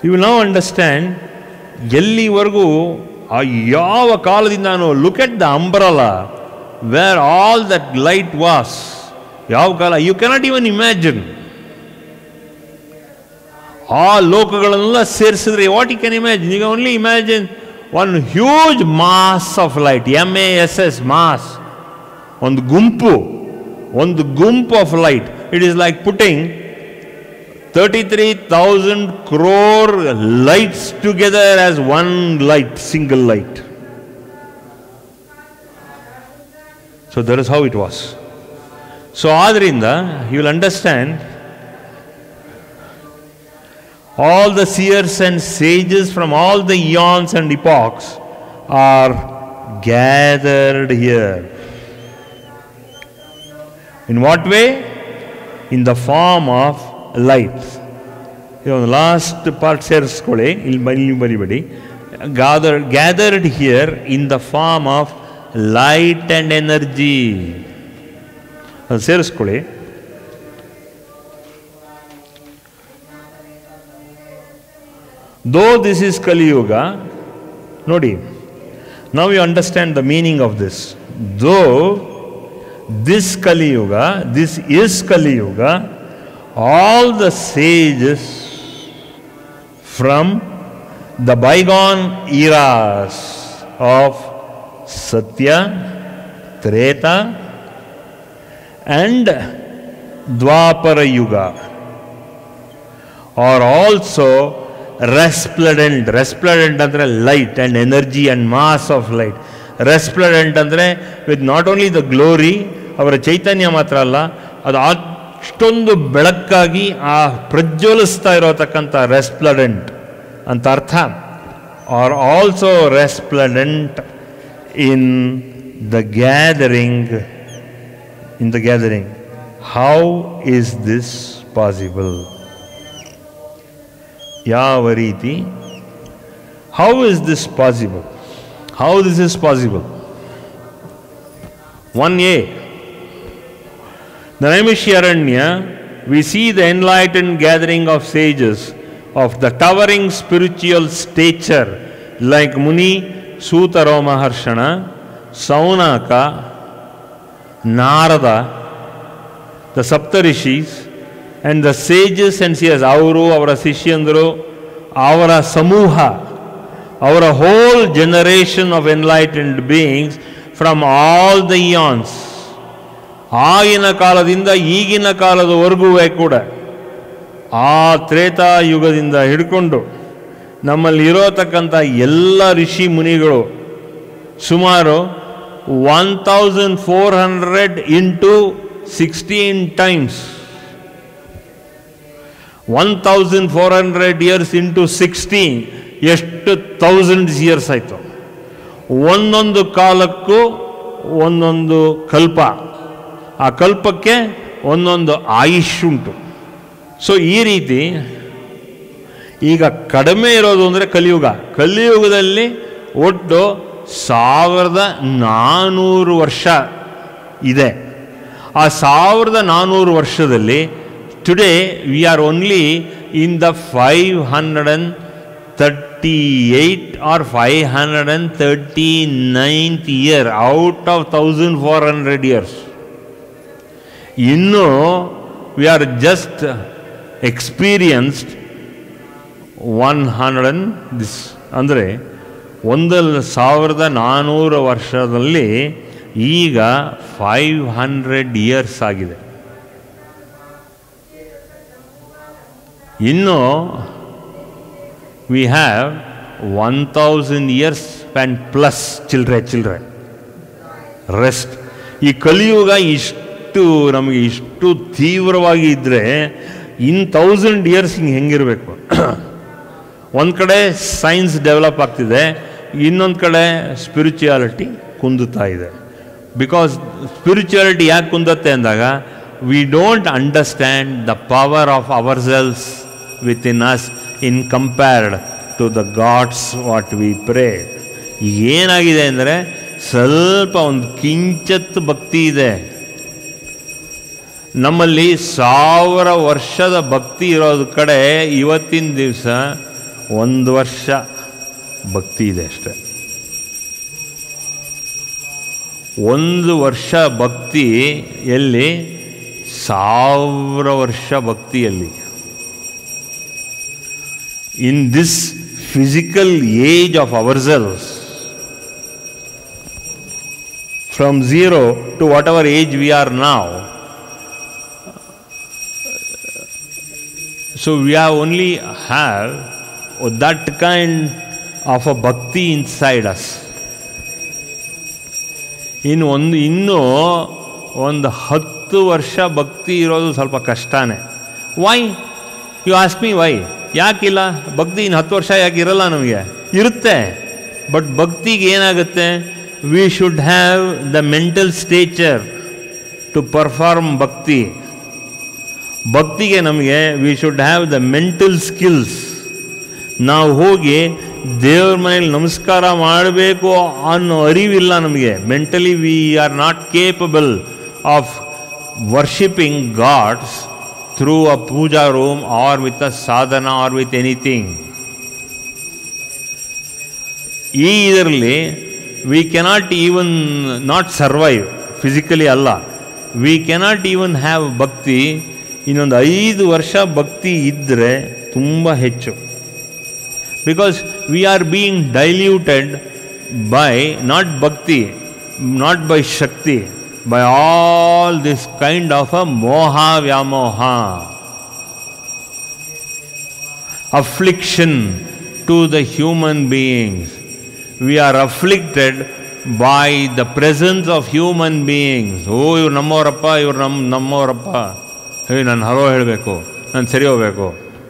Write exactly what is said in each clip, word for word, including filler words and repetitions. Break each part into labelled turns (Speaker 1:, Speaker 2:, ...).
Speaker 1: You will now understand ಎಲ್ಲಿವರೆಗೂ ಆ ಯಾವ ಕಾಲದಿಂದಾನು. Look at the umbrella where all that light was. ಯಾವ ಕಾಲ ಯು ಕೆನಾಟ್ ಇವನ್ ಇಮ್ಯಾಜಿನ್. ಆ ಲೋಕಗಳನ್ನೆಲ್ಲ ಸೇರಿಸಿದ್ರೆ what you can imagine. You only imagine one huge mass of light, M A S S mass, ಒಂದು ಗುಂಪು, ಒಂದು ಗುಂಪು of light. It is like putting thirty-three thousand crore lights together as one light, single light. So that is how it was. So adrinda you will understand all the seers and sages from all the eons and epochs are gathered here. In what way? In the form of light. ಇದೊಂದು last part ಸೇರಿಸ್ಕೊಳ್ಳಿ, ಇಲ್ಲಿ ಇಲ್ಲಿ ಬರಿಬೇಡಿ. Gathered gathered here in the form of light and energy. ಅದು ಸೇರಿಸ್ಕೊಳ್ಳಿ. Though this is Kaliyuga. ನೋಡಿ, now you understand the meaning of this. Though this Kaliyuga, this is Kaliyuga, all the sages from the bygone eras of Satya, Treta and Dwapara Yuga are also resplendent. Resplendent andre light and energy and mass of light. Resplendent andre with not only the glory, ಅವರ ಚೈತನ್ಯ ಮಾತ್ರ ಅಲ್ಲ, ಅದು ಅಷ್ಟೊಂದು ಬೆಳಕಾಗಿ ಆ ಪ್ರಜ್ವಲಿಸ್ತಾ ಇರೋತಕ್ಕಂಥ resplendent ಅಂತ ಅರ್ಥ. Are also resplendent in the gathering. In the gathering how is this possible? ಯಾವ ರೀತಿ? How is this possible? How this is possible? One a the Naimisharanya, we see the enlightened gathering of sages of the towering spiritual stature like Muni, Sutaro Maharshana, Saunaka, Narada, the Saptarishis, and the sages and seers, Avaru, Avara Sishyandru, Avara Samuha, our whole generation of enlightened beings from all the eons. ಆಗಿನ ಕಾಲದಿಂದ ಈಗಿನ ಕಾಲದವರೆಗೂ ಕೂಡ, ಆ ತ್ರೇತಾಯುಗದಿಂದ ಹಿಡ್ಕೊಂಡು ನಮ್ಮಲ್ಲಿ ಇರೋತಕ್ಕಂಥ ಎಲ್ಲ ಋಷಿ ಮುನಿಗಳು ಸುಮಾರು one thousand four hundred into sixteen times, one thousand four hundred years into sixteen, ಎಷ್ಟು ಥೌಸಂಡ್ಸ್ ಇಯರ್ಸ್ ಆಯಿತು. ಒಂದೊಂದು ಕಾಲಕ್ಕೂ ಒಂದೊಂದು ಕಲ್ಪ, ಆ ಕಲ್ಪಕ್ಕೆ ಒಂದೊಂದು ಆಯುಷ್ ಉಂಟು. ಸೊ ಈ ರೀತಿ ಈಗ ಕಡಿಮೆ ಇರೋದು ಅಂದರೆ ಕಲಿಯುಗ. ಕಲಿಯುಗದಲ್ಲಿ ಒಟ್ಟು ಸಾವಿರದ ನಾನ್ನೂರು ವರ್ಷ ಇದೆ. ಆ ಸಾವಿರದ ನಾನ್ನೂರು ವರ್ಷದಲ್ಲಿ today we are only in the five hundred and thirty eight or five hundred and thirty ninth year out of thousand four hundred years. ಇನ್ನು we are just experienced one hundred and this ಅಂದರೆ ಒಂದು ಸಾವಿರದ ನಾನ್ನೂರು ವರ್ಷದಲ್ಲಿ ಈಗ five hundred years ಆಗಿದೆ. ಇನ್ನು we have one thousand years and plus children children rest. ಈ ಕಲಿಯುಗ ಇಷ್ಟು ನಮಗೆ ಇಷ್ಟು ತೀವ್ರವಾಗಿ ಇದ್ದರೆ ಇನ್ ತೌಸಂಡ್ ಇಯರ್ಸ್ ಹಿಂಗೆ ಹೆಂಗಿರಬೇಕು? ಒಂದು ಕಡೆ ಸೈನ್ಸ್ ಡೆವಲಪ್ ಆಗ್ತಿದೆ, ಇನ್ನೊಂದು ಕಡೆ ಸ್ಪಿರಿಚುಯಾಲಿಟಿ ಕುಂದುತ್ತಾ ಇದೆ. ಬಿಕಾಸ್ ಸ್ಪಿರಿಚುಯಾಲಿಟಿ ಯಾಕೆ ಕುಂದತ್ತೆ ಅಂದಾಗ we don't understand the power of our selves with in us in compared to the gods what we pray. ಏನಾಗಿದೆ ಅಂದರೆ ಸ್ವಲ್ಪ ಒಂದು ಕಿಂಚತ್ತು ಭಕ್ತಿ ಇದೆ ನಮ್ಮಲ್ಲಿ. ಸಾವಿರ ವರ್ಷದ ಭಕ್ತಿ ಇರೋದು ಕಡೆ ಇವತ್ತಿನ ದಿವಸ ಒಂದು ವರ್ಷ ಭಕ್ತಿ ಇದೆ ಅಷ್ಟೆ. ಒಂದು ವರ್ಷ ಭಕ್ತಿ ಎಲ್ಲಿ? ಸಾವಿರ ವರ್ಷ ಭಕ್ತಿಯಲ್ಲಿ. In this physical age of ourselves, from zero to whatever age we are now. So we have only have that kind of a bhakti inside us. ಇನ್ನು ಒಂದು ಇನ್ನೂ ಒಂದು ಹತ್ತು ವರ್ಷ ಭಕ್ತಿ ಇರೋದು ಸ್ವಲ್ಪ ಕಷ್ಟನೇ. Why? You ask me why? ಯಾಕಿಲ್ಲ ಭಕ್ತಿ? ಇನ್ನು ಹತ್ತು ವರ್ಷ ಯಾಕೆ ಇರಲ್ಲ? ನಮಗೆ ಇರುತ್ತೆ. ಬಟ್ ಭಕ್ತಿಗೆ ಏನಾಗುತ್ತೆ? We should have the mental stature to perform bhakti. ಭಕ್ತಿಗೆ ನಮಗೆ we should have the mental skills. ನಾವು ಹೋಗಿ ದೇವ್ರ ಮನೇಲಿ ನಮಸ್ಕಾರ ಮಾಡಬೇಕು ಅನ್ನೋ ಅರಿವಿಲ್ಲ ನಮಗೆ. Mentally we are not capable of worshipping gods through a puja room or with a sadhana or with anything. ಈ ಇದರಲ್ಲಿ we cannot even not survive physically ಅಲ್ಲ, we cannot even have ಭಕ್ತಿ. ಇನ್ನೊಂದು ಐದು ವರ್ಷ ಭಕ್ತಿ ಇದ್ದರೆ ತುಂಬ ಹೆಚ್ಚು. Because we are being diluted by not bhakti, not by shakti, by all this kind of a moha vyamoha, affliction to the human beings. We are afflicted by the presence of human beings. ಓ ಇವ್ರು ನಮ್ಮವರಪ್ಪ, ಇವ್ರು ನಮ್ಮ ನಮ್ಮವರಪ್ಪ, ಹೇ ನಾನು ಹರೋ ಹೇಳಬೇಕು, ನಾನು ಸರಿ ಹೋಗಬೇಕು.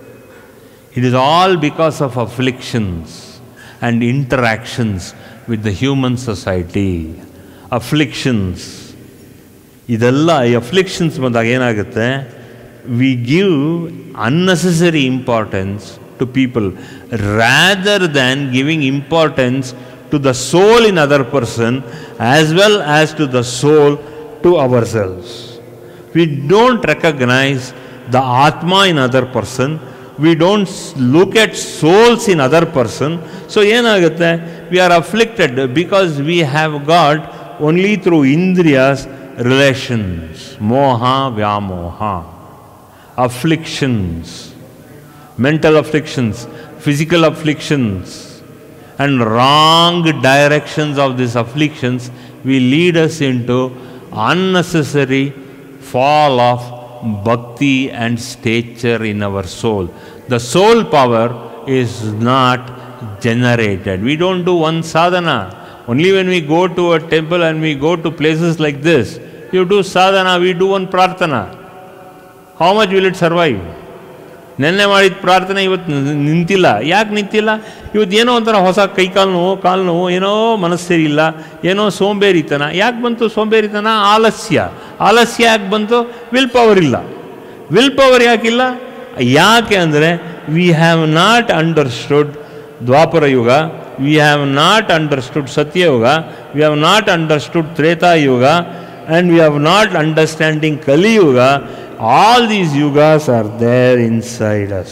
Speaker 1: It is all because of afflictions and interactions with the human society. Afflictions. ಇದೆಲ್ಲ ಈ afflictions ಬಂದಾಗ ಏನಾಗುತ್ತೆ? We give unnecessary importance to people rather than giving importance to the soul in other person as well as to the soul to ourselves. We don't recognize the Atma in other person. We don't look at souls in other person. So ಏನಾಗುತ್ತೆ? We are afflicted because we have got only through Indriyas relations. Moha Vyamoha. Afflictions. Mental afflictions, physical afflictions, and wrong directions of these afflictions will lead us into unnecessary fall of bhakti and stature in our soul. The soul power is not generated. We don't do one sadhana. Only when we go to a temple and we go to places like this, you do sadhana, we do one prarthana. How much will it survive? ನೆನ್ನೆ ಮಾಡಿದ ಪ್ರಾರ್ಥನೆ ಇವತ್ತು ನಿಂತಿಲ್ಲ. ಯಾಕೆ ನಿಂತಿಲ್ಲ? ಇವತ್ತು ಏನೋ ಒಂಥರ ಹೊಸ ಕೈಕಾಲು ನೋವು, ಕಾಲು ನೋವು, ಏನೋ ಮನಸ್ಸೇರಿ ಇಲ್ಲ, ಏನೋ ಸೋಂಬೇರಿತನ. ಯಾಕೆ ಬಂತು ಸೋಂಬೇರಿತನ? ಆಲಸ್ಯ. ಆಲಸ್ಯ ಯಾಕೆ ಬಂತು? ವಿಲ್ ಪವರ್ ಇಲ್ಲ. ವಿಲ್ ಪವರ್ ಯಾಕಿಲ್ಲ? ಯಾಕೆ ಅಂದರೆ we have not understood Dvapara yuga, we have not understood Satyayuga, we have not understood Tretayuga, and we have not understanding Kaliyuga. All these yugas are there inside us.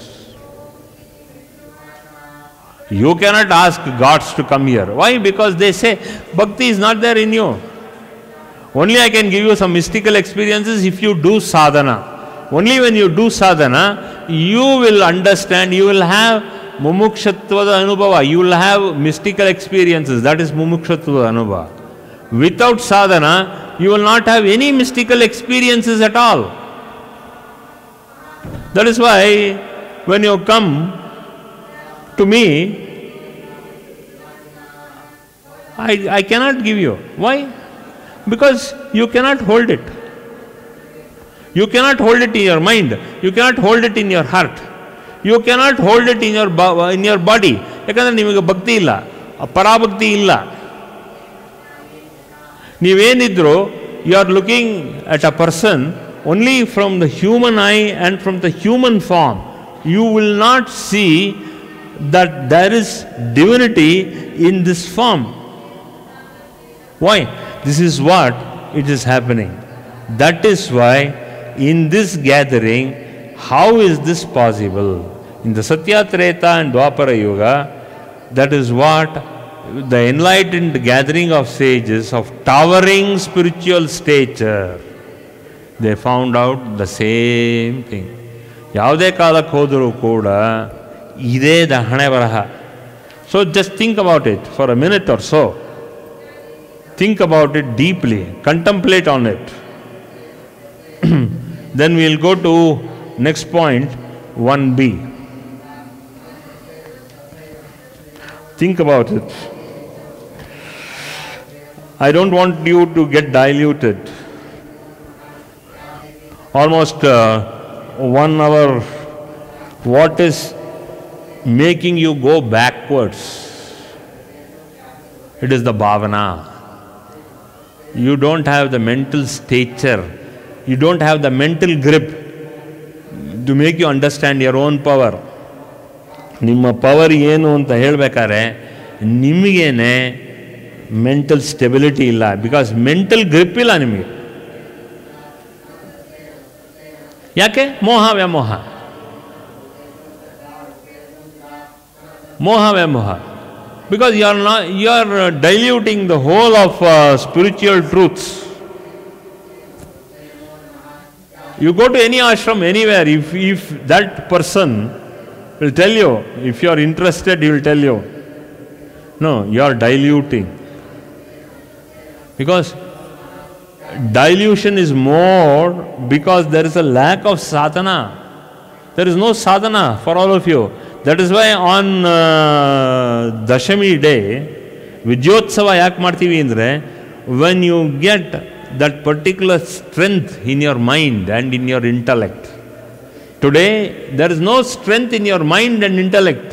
Speaker 1: You cannot ask gods to come here. Why? Because they say bhakti is not there in you. Only I can give you some mystical experiences if you do sadhana. Only when you do sadhana, you will understand, you will have mumukshatvada anubhava. You will have mystical experiences. That is mumukshatvada anubhava. Without sadhana, you will not have any mystical experiences at all. That is why when you come to me, I, I cannot give you. Why? Because you cannot hold it. You cannot hold it in your mind. You cannot hold it in your heart. You cannot hold it in your, in your body. ಯಾಕಂದರೆ ನಿಮಗೆ ಭಕ್ತಿ ಇಲ್ಲ, ಪರಾಭಕ್ತಿ ಇಲ್ಲ. ನೀವೇನಿದ್ರು, you are looking at a person only from the human eye and from the human form. You will not see that there is divinity in this form. Why? This is what it is happening. That is why in this gathering, how is this possible? In the Satya, Treta and Dwapara Yuga, that is what the enlightened gathering of sages of towering spiritual stature, they found out the same thing. ಯಾವುದೇ ಕಾಲಕ್ಕೆ ಹೋದರೂ ಕೂಡ ಇದೇ ಹಣೆ ಬರಹ. So just think about it for a minute or so. Think about it deeply. Contemplate on it. Then we'll go to next point, one B. Think about it. I don't want you to get diluted. Almost uh, one hour. What is making you go backwards? It is the bhavana. You don't have the mental stature. You don't have the mental grip to make you understand your own power. ನಿಮ್ಮ power ಏನು ಅಂತ ಹೇಳಬೇಕಾದ್ರೆ ನಿಮಗೇನೆ mental stability ಇಲ್ಲ. Because mental grip ಇಲ್ಲ ನಿಮಗೆ. ಯಾಕೆ? ಮೋಹ ವ್ಯಾಮೋಹ. ಮೋಹ ವ್ಯಾಮೋಹ. Because you are not, you are diluting the whole of uh, spiritual truths. You go to any ashram anywhere, if, if that person will tell you, if you are interested, he will tell you, no, you are diluting. Because dilution is more because there is a lack of sadhana. There is no sadhana for all of you. That is why on uh, Dashami day, Vijyotsava yak martivi andre, when you get that particular strength in your mind and in your intellect. Today, there is no strength in your mind and intellect.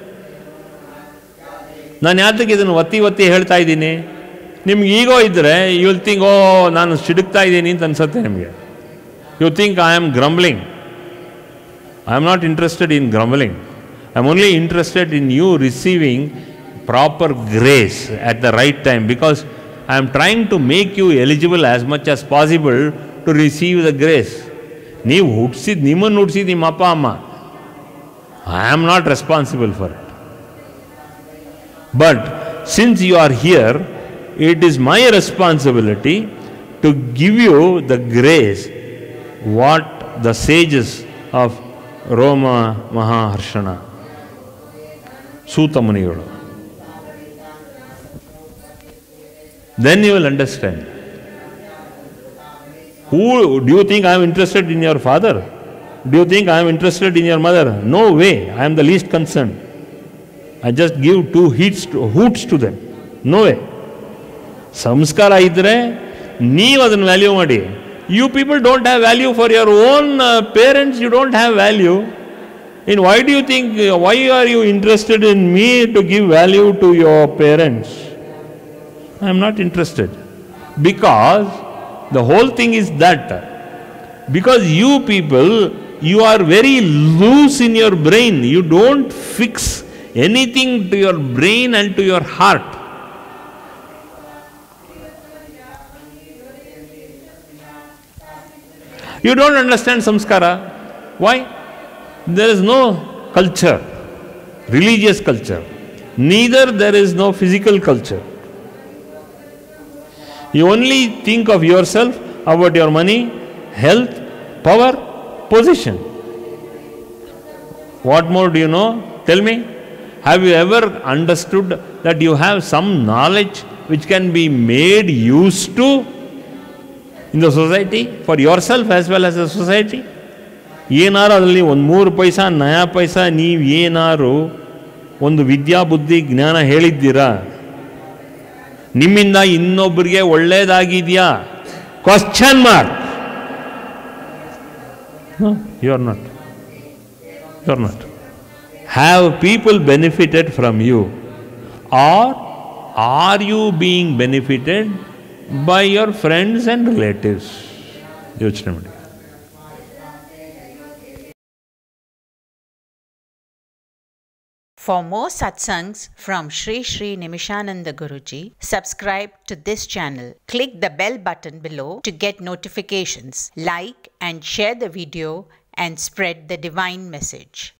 Speaker 1: ನಾನು ಯಾತಕ್ಕೆ ಇದನ್ನು ಒತ್ತಿ ಒತ್ತಿ ಹೇಳ್ತಾ ಇದ್ದೀನಿ? ನಿಮ್ಗೆ ಈಗೋ ಇದ್ದರೆ you will think, ಓ ನಾನು ಸಿಡುಕ್ತಾ ಇದ್ದೀನಿ ಅಂತ ಅನ್ಸುತ್ತೆ ನಿಮಗೆ. You think I am grumbling. I am not interested in grumbling. I am only interested in you receiving proper grace at the right time, because I am trying to make you eligible as much as possible to receive the grace. ನೀವು ಹುಟ್ಟಿಸಿದ ನಿಮ್ಮನ್ನು ಹುಟ್ಟಿಸಿದ ನಿಮ್ಮ ಅಪ್ಪ ಅಮ್ಮ. I am not responsible for it. But since you are here, it is my responsibility to give you the grace what the sages of Roma Mahaharshana, Suta Munigalu. Then you will understand. Who do you think I am interested in your father? Do you think I am interested in your mother? No way. I am the least concerned. I just give two hoots to, hoots to them. No way. Samskara idre neevu adannu value ಮಾಡಿ. You people don't have value for your own uh, parents. You don't have value. And why do you think, uh, why are you interested in me to give value to your parents? I am not interested. Because the whole thing is that, because you people, you are very loose in your brain. You don't fix anything to your brain and to your heart. You don't understand samskara. Why? There is no culture, religious culture. Neither there is no physical culture. You only think of yourself, about your money, health, power, position. What more do you know? Tell me. Have you ever understood that you have some knowledge which can be made use to in the society, for yourself as well as the society? ಏನಾರು ಅದರಲ್ಲಿ ಒಂದು ಮೂರು ಪೈಸಾ ನಯಾ ಪೈಸಾ ನೀವು ಏನಾರು ಒಂದು ವಿದ್ಯಾ ಬುದ್ಧಿ ಜ್ಞಾನ ಹೇಳಿದ್ದೀರಾ? ನಿಮ್ಮಿಂದ ಇನ್ನೊಬ್ಬರಿಗೆ ಒಳ್ಳೇದಾಗಿದೆಯಾ? Question mark. You are not. You are not. Have people benefited from you, are are you being benefited by your friends and relatives? ಯೋಚನೆ ಮಾಡಿ.
Speaker 2: For more satsangs from Sri Sri Nimishananda Guruji, subscribe to this channel. Click the bell button below to get notifications. Like and share the video and spread the divine message.